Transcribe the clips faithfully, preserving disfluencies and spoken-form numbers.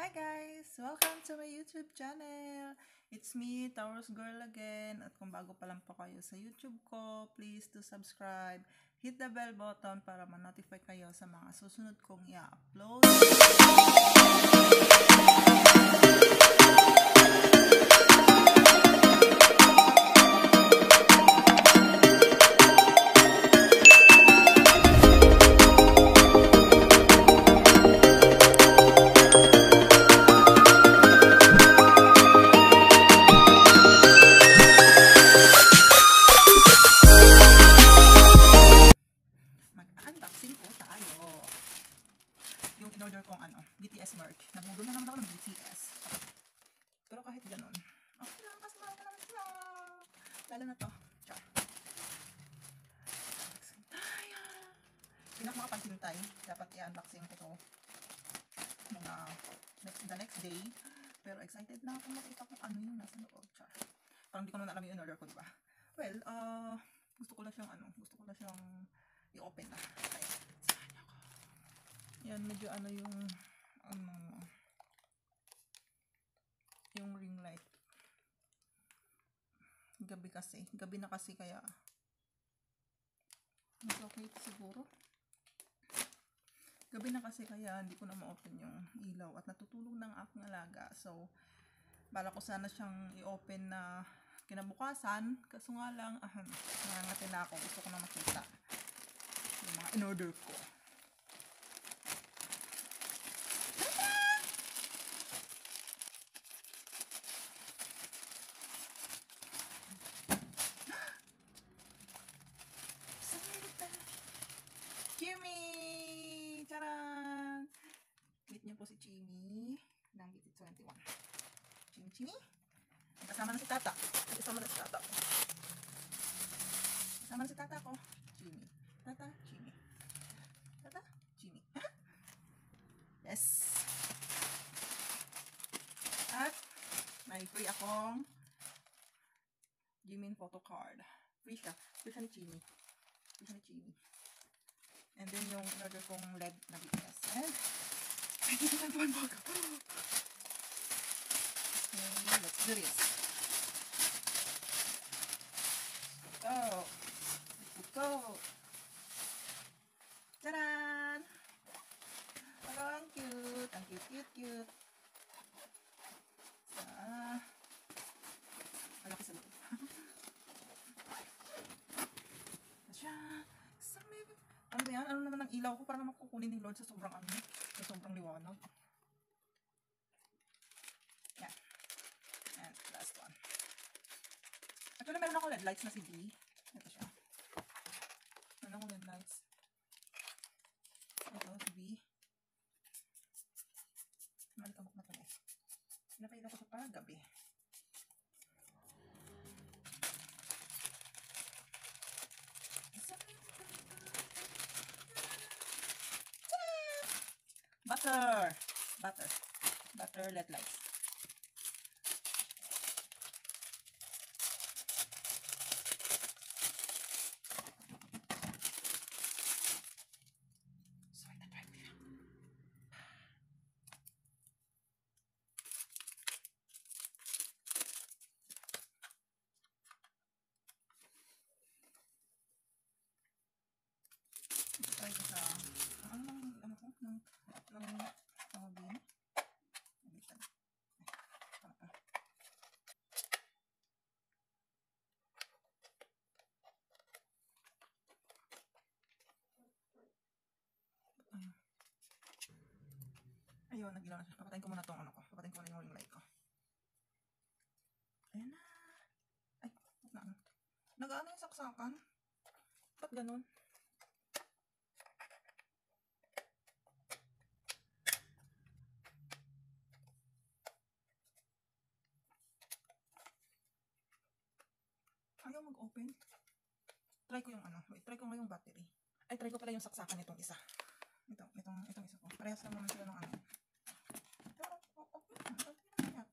Hi guys! Welcome to my YouTube channel! It's me, Taurus Girl again. At kung bago pa lang po kayo sa YouTube ko, please to subscribe. Hit the bell button para ma-notify kayo sa mga susunod kong i-upload. Mag-unboxing po tayo. Yung in-order kong ano, B T S merch. Nabudol na naman ako ng B T S. Pero kahit ganun, okay lang, kasi mahal ka naman sila. Lalo na to. Char. Pinak makapantintay. Dapat i-unboxing ko to mga next, the next day. Pero excited na ako makita kung ano yung nasa loob. Char. Parang di ko naman alam yung in-order ko, diba? Well, uh, gusto ko lang siyang ano, gusto ko lang siyang i-open na. Kaya, saan ako? Yan, medyo ano yung ano, yung ring light. Gabi kasi. Gabi na kasi kaya mas okay siguro. Gabi na kasi kaya hindi ko na ma-open yung ilaw at natutulog ng aking alaga. So, bala ko sana siyang i-open na kinabukasan. Kaso nga lang, ah, nangangatin na ako. Gusto ko na makita yung mga in-order ko. Jimmy! Charan! Meet niyo po si Jimmy ng B T twenty-one. Jimmy, Jimmy? Kasama na si Tata. Kasama na si Tata. Kasama na si Tata ko. Jimmy. Tata, Jimmy. Tata, Jimmy. Yes. At may free akong Jimmy photo card. Free siya. Free siya ni Jimmy. Free siya ni Jimmy. And then yung order kong L E D na B T S. And I didn't have one bag. Okay, let's do this. Go. Let's go. Taran! Hello, ang cute. Ang cute, cute, cute. Ah. Malaki sa loob. Asya. Ano ba yan? Ano naman ang ilaw ko para naman kukunin ni Lord sa sobrang ano, sa sobrang liwanag. Yan. And last one. Actually, meron ako L E D lights na si B. Ito siya. Meron ako L E D lights. Ito, si B. Malikabok na pala. Pinapailaw ko ito para gabi. Butter! Butter. Butter L E D lights. So, ito try ko siya. Ito try ko sa ano lang, ano ko, ng ng tawag din. Ayun, nagilaw na siya. Papatayin ko muna itong ano ko. Papatayin ko muna yung ring light ko. Ayan na. Ay, na ano. Nag-ano yung saksakan? Ba't ganun? Ayaw mag-open. Try ko yung ano. Wait, try ko nga yung battery. Ay, try ko pala yung saksakan nitong isa. Ito, itong, itong isa ko. Parehas lang naman sila ng ano. Pero, okay na. Okay na.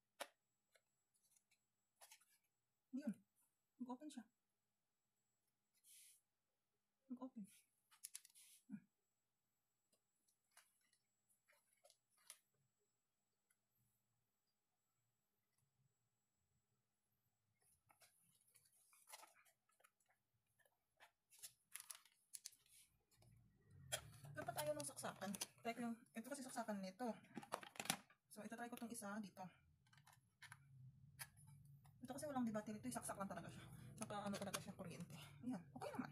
Yun. Mag-open siya. mag-open. Hmm. Dapat tayo ng saksakan. Try ko yung, ito kasi saksakan nito. So, ito try ko itong isa dito. Ito kasi walang debate nito, isaksak lang talaga siya. Saka ano talaga siya, kuryente. Ayan, okay naman.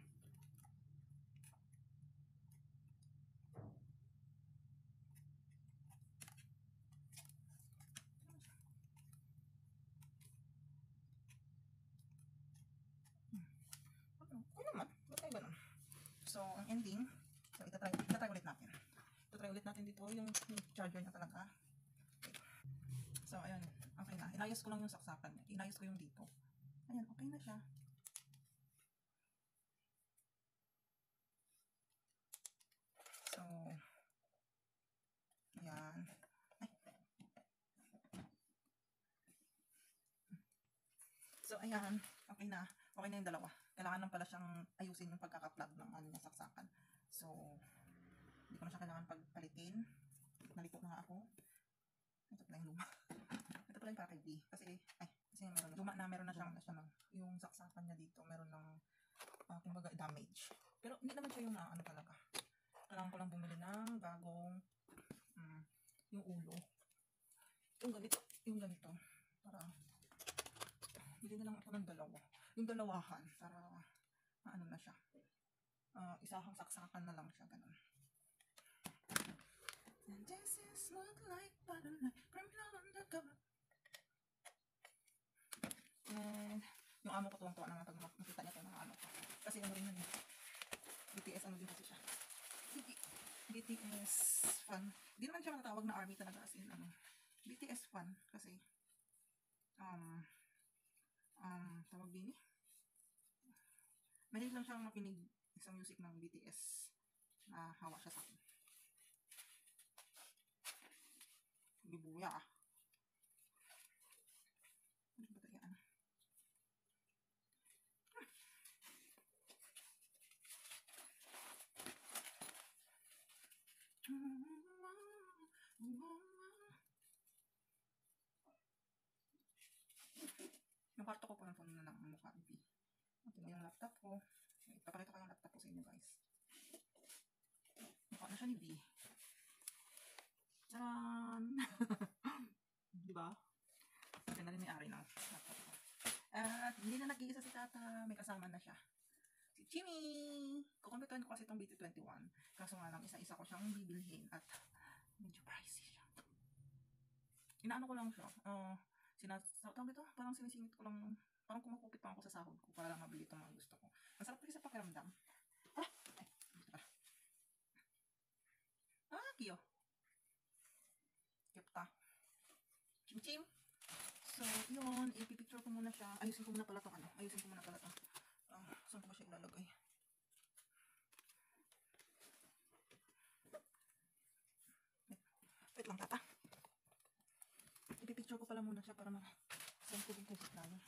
Okay naman, ba't tayo ganun? So, ang ending, so itatry, itatry ulit natin. Itatry ulit natin dito yung, yung charger niya talaga. Okay. So, ayun, okay na. Inayos ko lang yung saksakan niya. Inayos ko yung dito. Ayan, okay na siya. So, ayan. Ay. So, ayan, okay na. Okay na yung dalawa. Kailangan lang pala siyang ayusin yung pagkaka-plug ng ano niya saksakan. So, hindi ko na siya kailangan pagpalitin. Nalito na nga ako. Ito pala yung luma. Ito pala yung para kay B. Kasi, ay, kasi meron na, luma na, meron na siyang, na siya ng, yung saksakan niya dito, meron ng, uh, kumbaga, damage. Pero, hindi naman siya yung na, ano talaga. Kailangan ko lang bumili ng bagong, um, yung ulo. Yung ganito, yung ganito. Para, hindi na lang ako ng dalawa. Yung dalawahan, para, ano na siya. Uh, isahang saksakan na lang siya, ganun. And this is look like butterfly, criminal undercover. And yung amo ko tuwang-tuwa na nga pag makita niya itong mga ano ko. Kasi ano rin yun, B T S ano din kasi siya. B T S fan. Hindi naman siya matatawag na army talaga as in ano. B T S fan kasi um um tawag din eh. Mahilig lang siyang makinig sa music ng B T S na hawa siya sa akin. Bibuya ah. Ano ba tayo ano? Yung kwarto ko po na puno na ng mukha ng B. Ito na yung laptop ko. Ipapakita ko yung laptop ko sa inyo guys. Mukha na siya ni B. Charan! Diba? Siya na rin may ari ng laptop ko. At hindi na nag-iisa si Tata. May kasama na siya. Si Jimmy! Kukumpitan ko kasi itong B T twenty-one. Kaso nga lang, isa-isa ko siyang bibilhin. At medyo pricey siya. Inaano ko lang siya. Uh, sinas... Tawag ito? Parang sinisingit ko lang. Parang kumakupit pa ako sa sahod ko para lang mabili itong mga gusto ko. Masarap kasi sa pakiramdam. Ah! Ay, gusto pa. Ah, kiyo. Kiyopta. Chim-chim. So, yun. Ipipicture ko muna siya. Ayusin ko muna pala ito. Ano? Ayusin ko muna pala ito. Uh, saan ko ba siya ilalagay? Wait, wait lang, Tata. Ipipicture ko pala muna siya para ma... Saan ko din kasi tayo.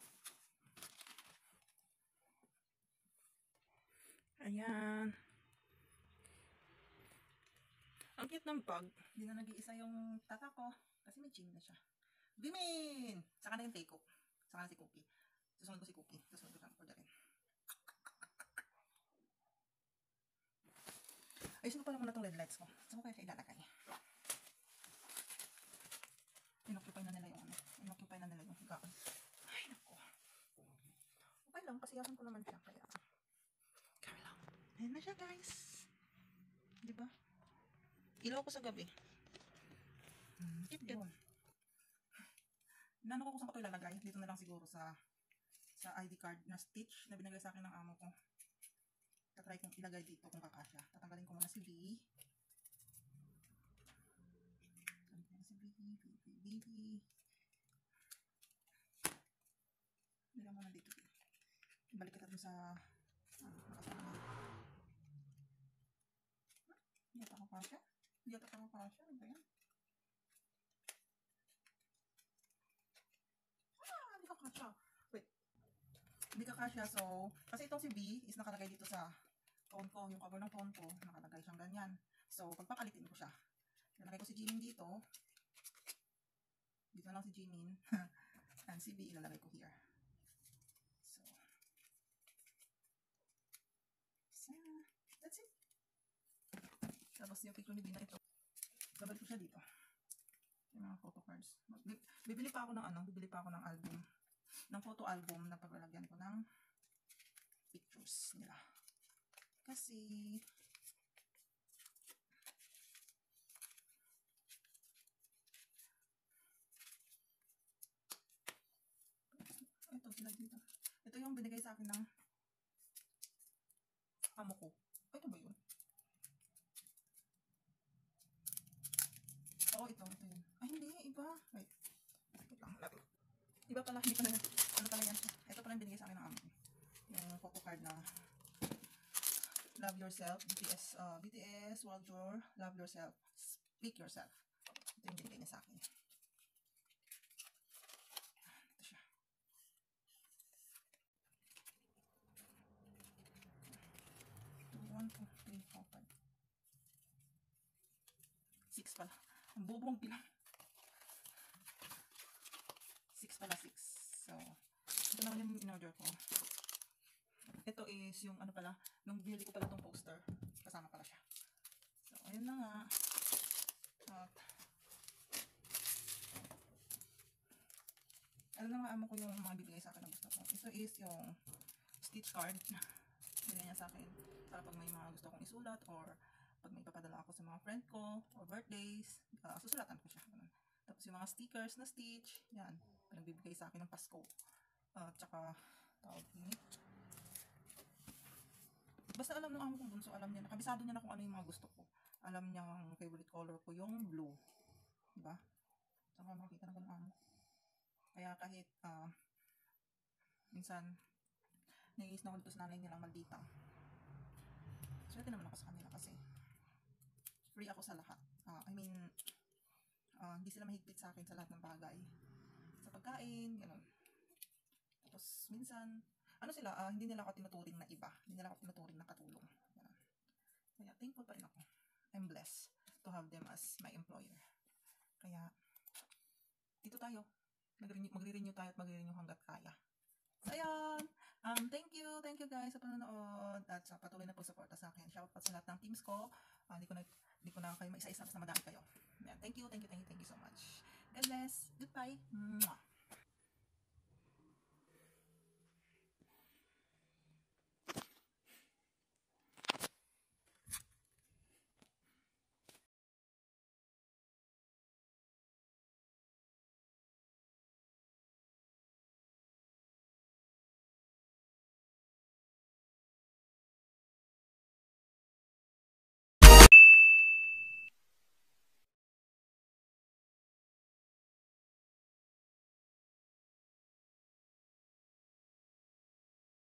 Ayan. Ang cute ng bag. Hindi na nag-iisa yung tata ko. Kasi may gym na siya. Bimin! Saka na yung Teiko. Saka na si Cookie. Susunod ko si Cookie. Susunod ko siyang orderin. Ayusin ko pala muna itong red lights ko. Saan ko kaya siya ilalagay? Inoccupy na nila yung ano. Inoccupy na nila yung higaan. Ay, naku. Okay lang. Pasiyasan ko naman siya. Kaya, kaya lang. Ayan na siya, guys. Diba? Ilaw ko sa gabi. Hmm, cute yun. Nano ko kung saan ko ito ilalagay. Dito na lang siguro sa sa I D card na stitch na binigay sa akin ng amo ko. Tatry kong ilagay dito kung kakasya. Tatanggalin ko muna si B. Tatanggalin ko muna si B. B, B, B, B. Nila muna dito. Balik kita dun sa ah, nakasama na. Hindi ata kakasya. Hindi ata kakasya. Ano ba yan? Ah, hindi kakasya. Wait. Hindi kakasya. So, kasi itong si B is nakalagay dito sa phone ko, yung cover ng phone ko, nakalagay siyang ganyan. So, pagpapalitin ko siya. Nalagay ko si Jimin dito. Dito lang si Jimin. And si B, ilalagay ko here. So, so, that's it. Tapos yung picture ni B na ito, babalik ko siya dito. Yung mga photo cards. Bibili pa ako ng ano, bibili pa ako ng album. Ng photo album na paglalagyan ko ng pictures nila. Kasi, ito sila dito. Ito yung binigay sa akin ng amo ko. Ito ba yun? Oo, ito. Ito yun. Ay, hindi. Iba. Wait. Wait lang. Lapit. Iba pala. Hindi pala yan. Ano pala yan? Ito pala yung binigay sa akin ng amo ko. Yung photo card na Love Yourself. B T S. Uh, B T S. World Tour. Love Yourself. Speak Yourself. Ito yung binigay niya sa akin. Ito siya. one, two, three, four, five. six pala. Ang bubong bilang. six pala, six. So, ito naman yung in-order ko. Ito is yung ano pala, nung binili ko pala itong poster. Kasama pala siya. So, ayun na nga. At, alam na nga amo ko yung mga bibigay sa akin na gusto ko. Ito is yung stitch card. Binigay niya sa akin para pag may mga gusto kong isulat or pag may papadala ako sa mga friend ko or birthdays, uh, susulatan ko siya. Ganun. Tapos yung mga stickers na stitch, yan, pinagbibigay sa akin ng Pasko. Uh, tsaka, tawag ini. Basta alam ng amo kong bunso, alam niya, nakabisado niya na kung ano yung mga gusto ko. Alam niya ang favorite color ko, yung blue. Diba? Saka makikita na ko ng amo. Kaya kahit, uh, minsan, naiis na ako dito sa nanay nilang maldita. Swerte naman ako sa kanila kasi free ako sa lahat. Uh, I mean, uh, hindi sila mahigpit sa akin sa lahat ng bagay. Sa pagkain, gano'n. Tapos, minsan, ano sila, uh, hindi nila ako tinuturing na iba. Hindi nila ako tinuturing na katulong. Gano'n. Kaya, thankful pa rin ako. I'm blessed to have them as my employer. Kaya, dito tayo. Magre-renew tayo at magre-renew hanggat kaya. So, ayan. Um, thank you. Thank you guys sa panonood at sa patuloy na pagsuporta sa akin. Shout out sa lahat ng teams ko. Uh, di ko na, di ko na kayo maisa-isa basta madami kayo. Ayan. Thank you, thank you, thank you, thank you so much. God bless. Goodbye. Mwah.